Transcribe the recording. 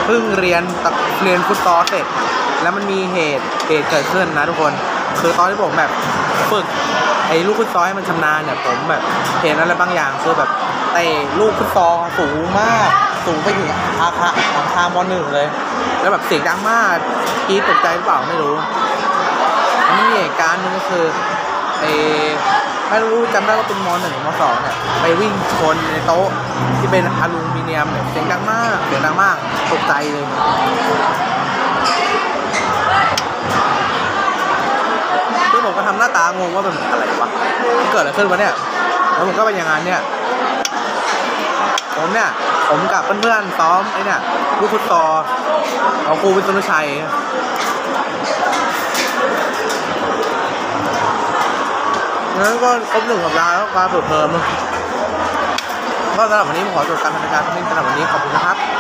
เพิ่งเรียนฟุตซอลเสร็จแล้วมันมีเหตุเกิดขึ้นนะทุกคนคือตอนที่ผมแบบฝึกไอ้ลูกฟุตซอลให้มันชำนาญเนี่ยผมแบบเห็นอะไรบางอย่างคือแบบเตะลูกฟุตซอลสูงมากสูงไปถึงอาคารม.1 เลยแล้วแบบเสียงดังมากกี๊ดตกใจหรือเปล่าไม่รู้อันนี้เหตุการณ์นึงก็คือไม่รู้จำได้ว่าเป็นม.1 ม.2 เนี่ยไปวิ่งชนในโต๊ะที่เป็นอลูมิเนียมเนี่ยเสียงดังมากตกใจเลยคือผมก็ทำหน้าตางงว่าเป็นอะไรวะมันเกิดอะไรขึ้นวะเนี่ยแล้วผมก็ไปอย่างนั้นเนี่ยผมกับเพื่อนๆซ้อมไอ้เนี่ยลูกฟุตซอลเอาครูวิศนุชัยงั้นก็ครบ1 สัปดาห์แล้วการเปิดเทอมก็สำหรับวันนี้ผมขอจบการทำรายการเท่านี้สำหรับวันนี้ขอบคุณนะครับ